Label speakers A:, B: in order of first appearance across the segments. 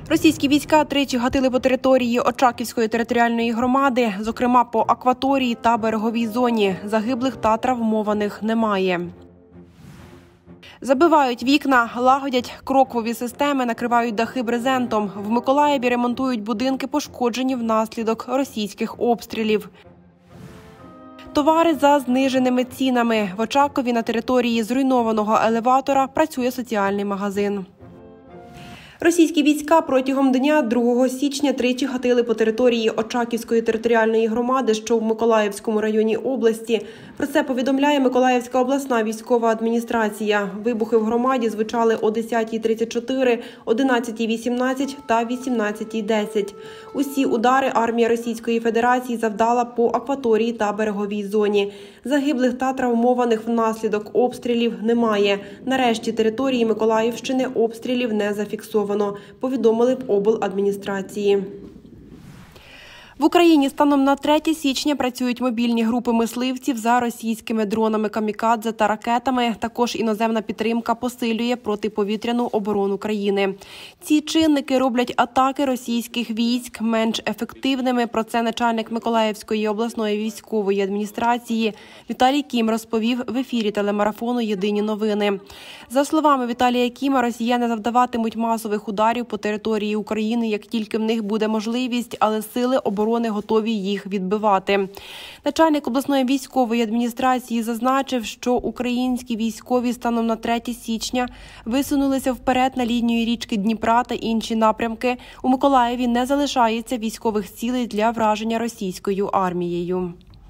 A: Російські війська тричі гатили по території Очаківської територіальної громади, зокрема по акваторії та береговій зоні. Загиблих та травмованих немає. Забивають вікна, лагодять кроквові системи, накривають дахи брезентом. В Миколаєві ремонтують будинки, пошкоджені внаслідок російських обстрілів. Товари за зниженими цінами. В Очакові на території зруйнованого елеватора працює соціальний магазин. Російські війська протягом дня 2 січня тричі гатили по території Очаківської територіальної громади, що в Миколаївському районі області. Про це повідомляє Миколаївська обласна військова адміністрація. Вибухи в громаді звучали о 10:34, 11:18 та 18:10. Усі удари армія Російської Федерації завдала по акваторії та береговій зоні. Загиблих та травмованих внаслідок обстрілів немає. Нарешті території Миколаївщини обстрілів не зафіксовано, повідомили в обладміністрації. В Україні станом на 3 січня працюють мобільні групи мисливців за російськими дронами камікадзе та ракетами. Також іноземна підтримка посилює протиповітряну оборону країни. Ці чинники роблять атаки російських військ менш ефективними. Про це начальник Миколаївської обласної військової адміністрації Віталій Кім розповів в ефірі телемарафону «Єдині новини». За словами Віталія Кіма, росіяни завдаватимуть масових ударів по території України, як тільки в них буде можливість, але сили оборони готові їх відбивати. Начальник обласної військової адміністрації зазначив, що українські військові станом на 3 січня висунулися вперед на лінію річки Дніпра та інші напрямки. У Миколаєві не залишається військових цілей для враження російською армією.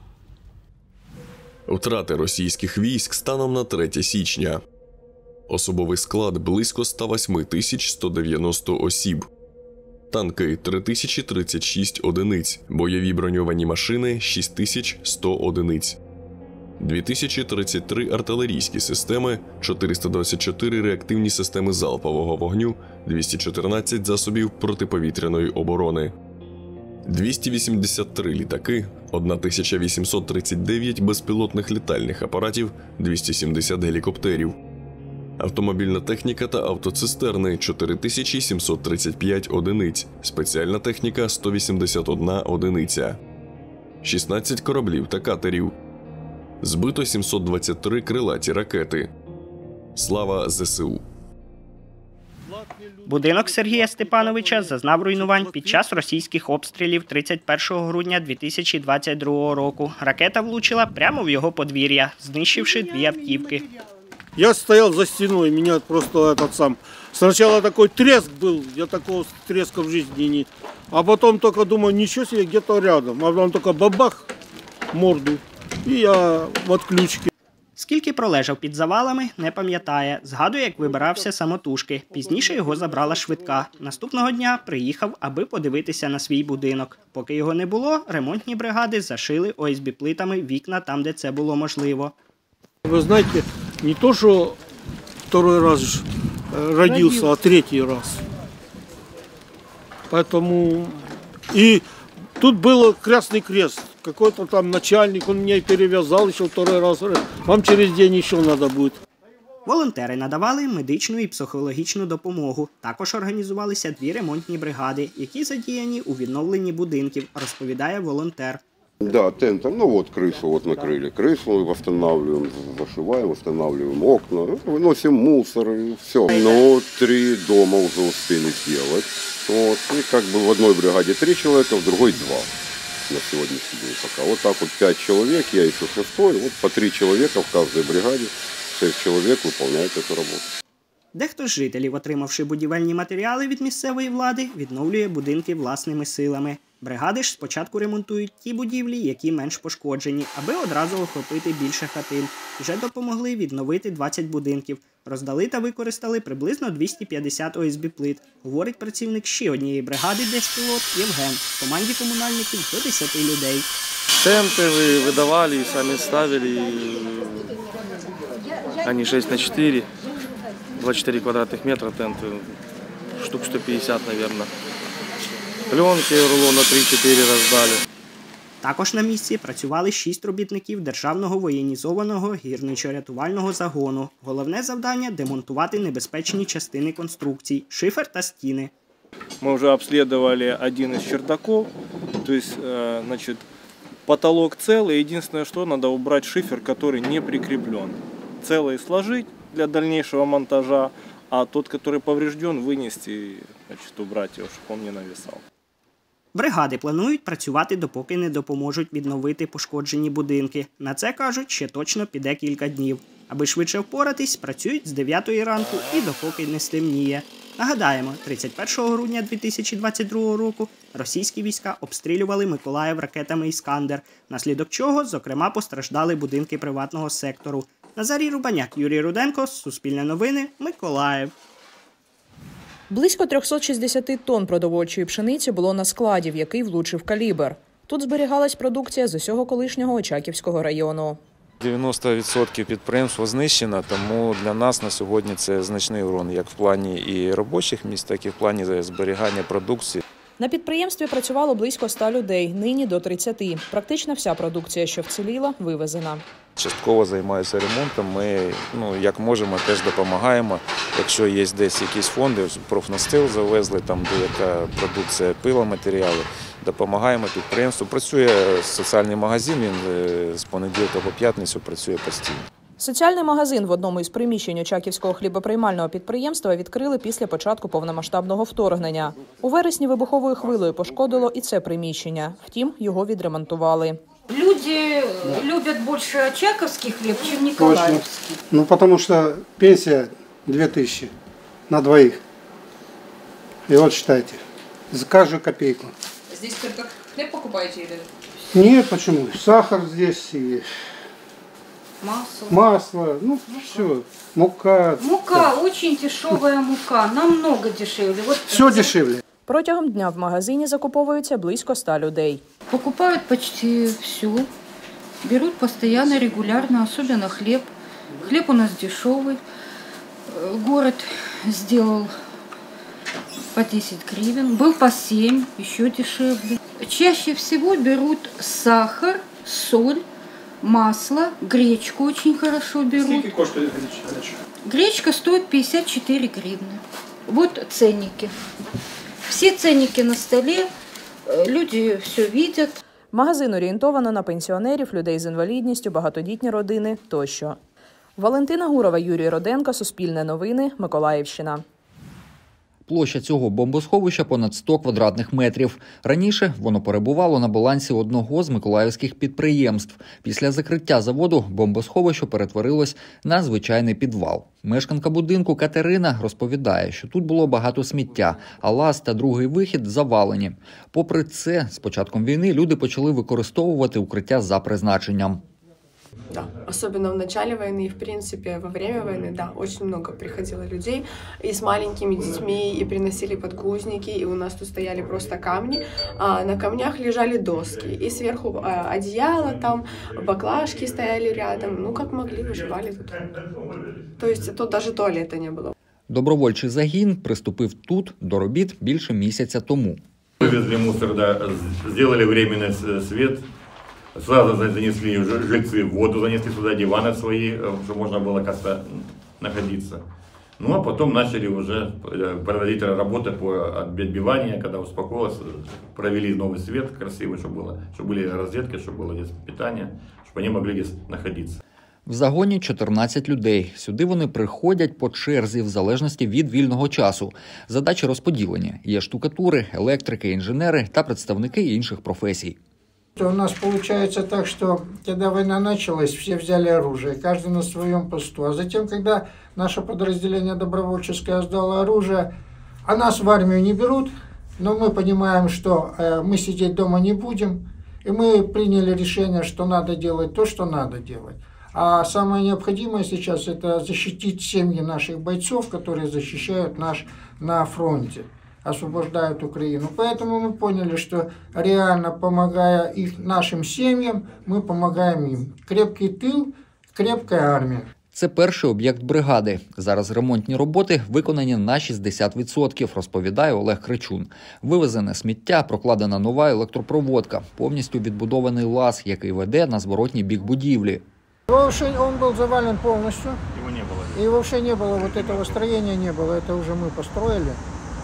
B: Втрати російських військ станом на 3 січня. Особовий склад – близько 108 190 осіб. Танки – 3036 одиниць. Бойові броньовані машини – 6100 одиниць. 2033 артилерійські системи, 424 реактивні системи залпового вогню, 214 засобів протиповітряної оборони. 283 літаки, 1839 безпілотних літальних апаратів, 270 гелікоптерів. Автомобільна техніка та автоцистерни – 4735 одиниць, спеціальна техніка – 181 одиниця. 16 кораблів та катерів. Збито 723 крилаті ракети. Слава ЗСУ!
C: Будинок Сергія Степановича зазнав руйнувань під час російських обстрілів 31 грудня 2022 року. Ракета влучила прямо в його подвір'я, знищивши 2 автівки.
D: Я стоял за стеной, меня просто Сначала такой треск был, я такого треска в жизни не... А потом только думаю, ничего себе, где-то рядом. А потом только бабах, морду, и я в отключке.
C: Скільки пролежав під завалами, не пам'ятає. Згадує, як вибирався самотужки. Пізніше його забрала швидка. Наступного дня приїхав, аби подивитися на свій будинок. Поки його не було, ремонтні бригади зашили ОСБ-плитами вікна там, де це було можливо.
D: Вы знаете, не то, что второй раз родился, а 3-й раз. Поэтому... И тут был Красный Крест. Какой-то там начальник, он меня перевязал еще 2-й раз. Вам через день еще надо будет.
C: Волонтери надавали медичну і психологічну допомогу. Також організувалися 2 ремонтні бригади, які задіяні у відновленні будинків, розповідає волонтер.
E: Да, тентом, крышу накрыли. Крышу восстанавливаем, зашиваем, восстанавливаем окна, выносим мусор, и все. 3 дома уже успели сделать. И в одной бригаде 3 человека, в другой 2 на сегодняшний день пока. Вот так 5 человек, я еще 6-й, по 3 человека в каждой бригаде, 6 человек выполняют эту работу.
C: Дехто з жителів, отримавши будівельні матеріали від місцевої влади, відновлює будинки власними силами. Бригади ж спочатку ремонтують ті будівлі, які менш пошкоджені, аби одразу охопити більше хатин. Вже допомогли відновити 20 будинків. Роздали та використали приблизно 250 ОСБ-плит, говорить працівник ще однієї бригади «Держпілот» Євген. В команді комунальників до 10 людей.
F: Тенты выдавали, сами ставили. Они 6х4, 24 квадратных метра тенты, штук 150, наверное. Пленки рулона 3-4 роздали.
C: Також на місці працювали 6 робітників Державного воєнізованого гірничо-рятувального загону. Головне завдання – демонтувати небезпечні частини конструкцій, шифер та стіни.
G: Мы уже обследовали один из чердаков, то есть, значит, потолок целый, единственное, что надо убрать шифер, который не прикреплен. Целый сложить для дальнейшего монтажа, а тот, который поврежден, вынести, значит, убрать его, чтобы он не нависал.
C: Бригади планують працювати, допоки не допоможуть відновити пошкоджені будинки. На це, кажуть, ще точно піде кілька днів. Аби швидше впоратись, працюють з 9 ранку і допоки не стемніє. Нагадаємо, 31 грудня 2022 року російські війська обстрілювали Миколаїв ракетами «Іскандер», внаслідок чого, зокрема, постраждали будинки приватного сектору. Назарій Рубаняк, Юрій Руденко, Суспільне новини, Миколаїв.
H: Близько 360 тонн продовольчої пшениці було на складі, в який влучив калібр. Тут зберігалась продукція з усього колишнього Очаківського району.
I: 90% підприємств знищено, тому для нас на сьогодні це значний урон, як в плані і робочих місць, так і в плані зберігання продукції.
H: На підприємстві працювало близько 100 людей, нині до 30. Практично вся продукція, що вціліла, вивезена.
I: Частково займаюся ремонтом, ми як можемо теж допомагаємо. Якщо є десь якісь фонди, профнастил завезли, там деяка продукція, пиломатеріали, допомагаємо підприємству. Працює соціальний магазин, він з понеділка по п'ятницю працює постійно.
H: Соціальний магазин в одному із приміщень Очаківського хлібоприймального підприємства відкрили після початку повномасштабного вторгнення. У вересні вибуховою хвилею пошкодило і це приміщення. Втім, його відремонтували.
J: Люди любят больше очаковский хлеб, чем николаевский.
K: Ну, потому что пенсия 2000 на двоих. И вот считайте, за каждую копейку.
H: Здесь только хлеб покупаете или?
K: Нет, почему? Сахар здесь и масло, ну все, мука.
J: Мука, очень дешевая мука, намного дешевле. Вот
K: все дешевле.
H: Протягом дня в магазині закуповується близько 100 людей.
J: Покупают почти все, берут постоянно, регулярно, особенно хлеб. Хлеб у нас дешевый. Город сделал по 10 гривен, был по 7, еще дешевле. Чаще всего берут сахар, соль, масло, гречку очень хорошо берут.
L: Сколько коштует гречка?
J: Гречка стоит 54 гривны. Вот ценники. Все ценники на столе, люди все видят.
H: Магазин орієнтовано на пенсіонерів, людей з інвалідністю, багатодітні родини тощо. Валентина Гурова, Юрій Руденко, Суспільне новини, Миколаївщина.
M: Площа цього бомбосховища понад 100 квадратних метрів. Раніше воно перебувало на балансі одного з миколаївських підприємств. Після закриття заводу бомбосховище перетворилось на звичайний підвал. Мешканка будинку Катерина розповідає, що тут було багато сміття, а лаз та другий вихід завалені. Попри це, з початком війни люди почали використовувати укриття за призначенням.
N: Да, особенно в начале войны и, в принципе, во время войны, да, очень много приходило людей и с маленькими детьми, и приносили подгузники, и у нас тут стояли просто камни, а на камнях лежали доски, и сверху одеяло там, баклажки стояли рядом, ну, как могли, выживали тут. То есть тут даже туалета не было.
M: Добровольчий загін приступив тут до робіт більше місяця тому.
O: Вывезли мусор, да, сделали временный свет. Сразу занесли жильцы воду, занесли сюда диваны свои, чтобы можно было как-то находиться. Ну а потом начали уже проводить работы по отбиванию, когда успокоилось, провели новый свет красивый, чтобы были розетки, чтобы было здесь питание, чтобы они могли здесь находиться.
M: В загоні 14 людей. Сюди вони приходять по черзі в залежності від вільного часу. Задачі розподілені. Є штукатури, електрики, інженери та представники інших професій.
P: У нас получается так, что когда война началась, все взяли оружие, каждый на своем посту. А затем, когда наше подразделение добровольческое сдало оружие, а нас в армию не берут, но мы понимаем, что мы сидеть дома не будем, и мы приняли решение, что надо делать то, что надо делать. А самое необходимое сейчас – это защитить семьи наших бойцов, которые защищают нас на фронте, освобождают Украину. Поэтому мы поняли, что реально помогая нашим семьям, мы помогаем им. Крепкий тыл, крепкая армія.
M: Це перший об'єкт бригади. Зараз ремонтні роботи виконані на 60%, розповідає Олег Кричун. Вивезене сміття, прокладена нова електропроводка, повністю відбудований лаз, який веде на зворотній бік будівлі.
P: Вообще он был завален полностью.
O: Его не было.
P: И вообще не было вот этого строения, не было. Это уже мы построили.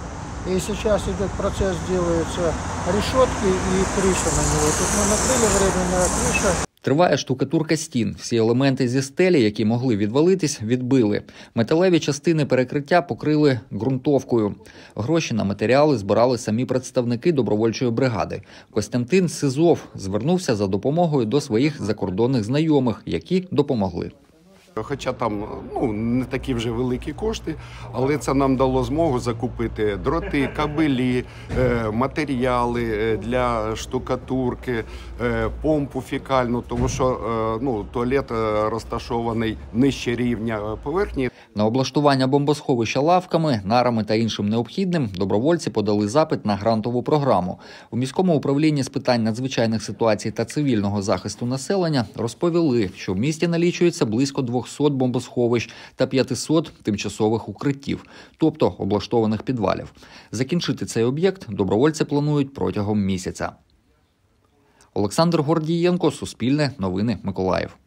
P: И сейчас идет процесс, делаются решетки и крыша на него. Тут мы накрыли, временная крыша.
M: Триває штукатурка стін. Всі елементи зі стелі, які могли відвалитись, відбили. Металеві частини перекриття покрили ґрунтовкою. Гроші на матеріали збирали самі представники добровольчої бригади. Костянтин Сизов звернувся за допомогою до своїх закордонних знайомих, які допомогли.
L: Хоча там не такі вже великі кошти, але це нам дало змогу закупити дроти, кабелі, матеріали для штукатурки, помпу фекальну, тому що туалет розташований нижче рівня поверхні.
M: На облаштування бомбосховища лавками, нарами та іншим необхідним добровольці подали запит на грантову програму. У міському управлінні з питань надзвичайних ситуацій та цивільного захисту населення розповіли, що в місті налічується близько 200 бомбосховищ та 500 тимчасових укриттів, тобто облаштованих підвалів. Закінчити цей об'єкт добровольці планують протягом місяця. Олександр Гордієнко, Суспільне, Новини, Миколаїв.